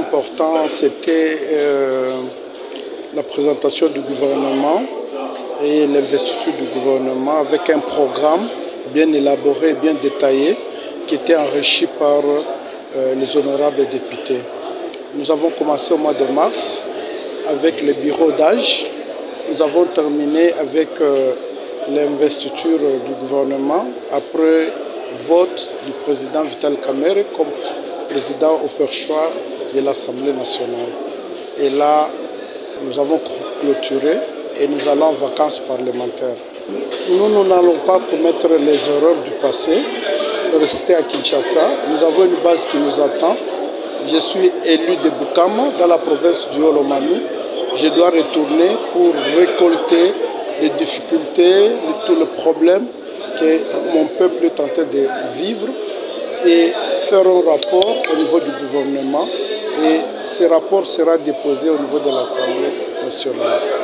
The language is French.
important, c'était la présentation du gouvernement et l'investiture du gouvernement avec un programme bien élaboré, bien détaillé, qui était enrichi par les honorables députés. Nous avons commencé au mois de mars avec les bureaux d'âge. Nous avons terminé avec l'investiture du gouvernement après vote du président Vital Kamerhe comme président au perchoir de l'Assemblée nationale. Et là, nous avons clôturé et nous allons en vacances parlementaires. Nous n'allons pas commettre les erreurs du passé, rester à Kinshasa. Nous avons une base qui nous attend. Je suis élu de Bukama, dans la province du Haut-Lomami. Je dois retourner pour récolter les difficultés, tous les problèmes que mon peuple est tenté de vivre et faire un rapport au niveau du gouvernement. Et ce rapport sera déposé au niveau de l'Assemblée nationale.